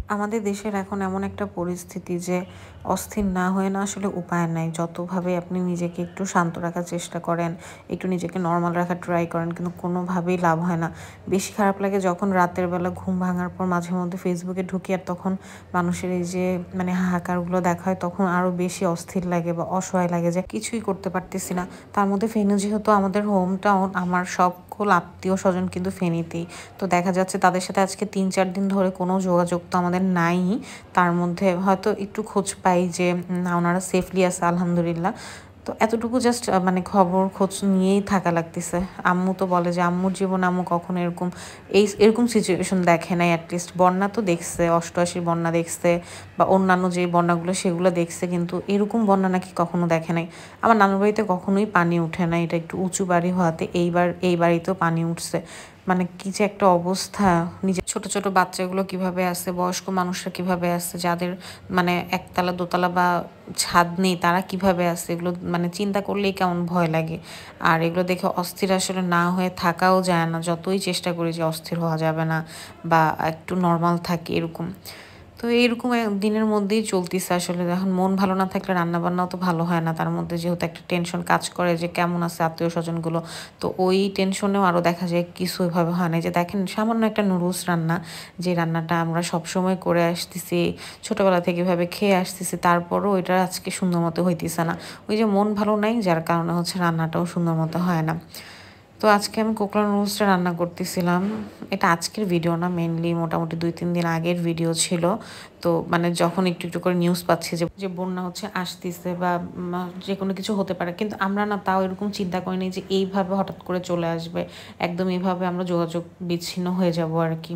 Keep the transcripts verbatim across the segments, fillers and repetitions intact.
আমাদের দেশের এখন এমন একটা পরিস্থিতি যে অস্থির না হয়ে না আসলে উপায় নাই। যতভাবে আপনি নিজেকে একটু শান্ত রাখার চেষ্টা করেন, একটু নিজেকে নরমাল রাখার ট্রাই করেন কিন্তু কোনোভাবেই লাভ হয় না। বেশি খারাপ লাগে যখন রাতের বেলা ঘুম ভাঙার পর মাঝে মধ্যে ফেসবুকে ঢুকি আর তখন মানুষের এই যে মানে হাহাকারগুলো দেখা হয় তখন আরও বেশি অস্থির লাগে বা অসহায় লাগে যে কিছুই করতে পারতেছি না। তার মধ্যে ফেনী যেহেতু আমাদের হোম টাউন, আমার সকল আত্মীয়-স্বজন কিন্তু ফেনীতেই। তো দেখা যাচ্ছে তাদের সাথে আজকে তিন চার দিন ধরে কোনো যোগাযোগ তো আমাদের নাই। তার মধ্যে হয়তো একটু খোঁজ পাই যে না ওনারা সেফলি আছে আলহামদুলিল্লাহ। তো এতটুকু জাস্ট মানে খবর খোঁজ নিয়েই থাকা লাগতেছে। আম্মু তো বলে যে আম্মুর জীবনে আম্মু কখনো এরকম এই এরকম সিচুয়েশন দেখে নাই। অ্যাটলিস্ট বন্যা তো দেখছে, অষ্টআশির বন্যা দেখছে বা অন্যান্য যে বন্যাগুলো সেগুলো দেখছে, কিন্তু এরকম বন্যা নাকি কখনো দেখে নাই। আমার নানুর বাড়িতে কখনোই পানি উঠে না, এটা একটু উঁচু বাড়ি হওয়াতে এইবার এই বাড়িতেও পানি উঠছে। মানে কি যে একটা অবস্থা, নিজের ছোট ছোট বাচ্চাগুলো কিভাবে আছে, বয়স্ক মানুষরা কিভাবে আছে, যাদের মানে একতলা দোতলা বা ছাদ নেই তারা কিভাবে আছে, এগুলো মানে চিন্তা করলেই কেমন ভয় লাগে। আর এগুলো দেখে অস্থির আসলে না হয়ে থাকাও যায় না, যতই চেষ্টা করি যে অস্থির হওয়া যাবে না বা একটু নর্মাল থাকি এরকম। তো এইরকম দিনের মধ্যেই চলতেছে আসলে। এখন মন ভালো না থাকলে রান্নাবান্নাও তো ভালো হয় না। তার মধ্যে যেহেতু একটা টেনশন কাজ করে যে কেমন আছে আত্মীয়-স্বজনগুলো। তো ওই টেনশনেও আরও দেখা যায় কিছু এভাবে হয় না। যে দেখেন সামান্য একটা নুডলস রান্না, যে রান্নাটা আমরা সবসময় করে আসতেছি, ছোটোবেলা থেকে এভাবে খেয়ে আসতেছি, তারপরও ওইটা আজকে সুন্দর মতো হইতেছে না। ওই যে মন ভালো নাই যার কারণে হচ্ছে রান্নাটাও সুন্দর মতো হয় না। তো আজকে আমি কোকড়া নুডলসটা রান্না করতেছিলাম। এটা আজকের ভিডিও না, মেইনলি মোটামুটি দুই তিন দিন আগের ভিডিও ছিল। তো মানে যখন একটু একটু করে নিউজ পাচ্ছি যে যে বন্যা হচ্ছে আসতেছে বা যে কোনো কিছু হতে পারে, কিন্তু আমরা না তাও এরকম চিন্তা করিনি যে এইভাবে হঠাৎ করে চলে আসবে, একদম এইভাবে আমরা যোগাযোগ বিচ্ছিন্ন হয়ে যাব আর কি।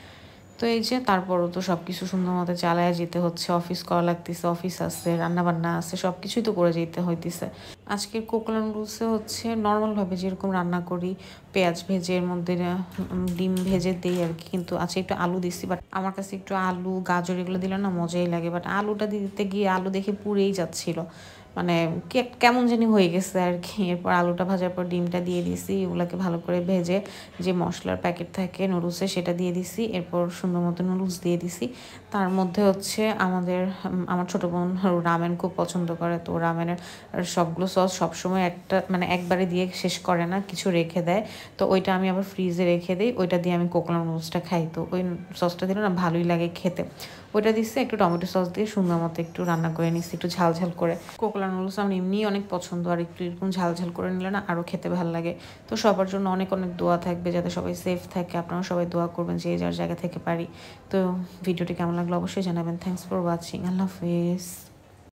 তো এই যে তারপরও তো সব কিছু সুন্দর মতো চালায় যেতে হচ্ছে, অফিস করা লাগতেছে, অফিস আছে, রান্নাবান্না আছে, সব কিছুই তো করে যেতে হইতেছে। আজকের কোকোলা নুডলসে হচ্ছে নর্মালভাবে যেরকম রান্না করি, পেঁয়াজ ভেজে এর মধ্যে ডিম ভেজে দিই আর কি, কিন্তু আজকে একটু আলু দিচ্ছি। বাট আমার কাছে একটু আলু গাজর এগুলো দিলে না মজাই লাগে, বাট আলুটা দিতে গিয়ে আলু দেখে পুড়েই যাচ্ছিল, মানে কেমন জানি হয়ে গেছে আর কি। এরপর আলুটা ভাজার পর ডিমটা দিয়ে দিছি, এগুলোকে ভালো করে ভেজে যে মশলার প্যাকেট থাকে নুডলসে সেটা দিয়ে দিছি। এরপর সুন্দর মতো নুডলস দিয়ে দিছি। তার মধ্যে হচ্ছে আমাদের আমার ছোটো বোন রামেন খুব পছন্দ করে, তো রামেনের সবগুলো সস সবসময় একটা মানে একবারে দিয়ে শেষ করে না, কিছু রেখে দেয়। তো ওইটা আমি আবার ফ্রিজে রেখে দিই, ওইটা দিয়ে আমি কোকোলা নুডলসটা খাই। তো ওই সসটা দিলে না ভালোই লাগে খেতে। ওইটা দিচ্ছে, একটু টমেটো সস দিয়ে সুন্দর মতো একটু রান্না করে নিচ্ছি, একটু ঝাল ঝাল করে। কোকোলা নুডলস আমার এমনিই অনেক পছন্দ, আর একটু এরকম ঝাল ঝাল করে নিলে না আরও খেতে ভালো লাগে। তো সবার জন্য অনেক অনেক দোয়া থাকবে, যাতে সবাই সেফ থাকে। আপনারা সবাই দোয়া করবেন যে যার জায়গা থেকে পারি। তো ভিডিওটি কেমন লাগলো অবশ্যই জানাবেন। Thanks for watching. আল্লাহ হাফেজ।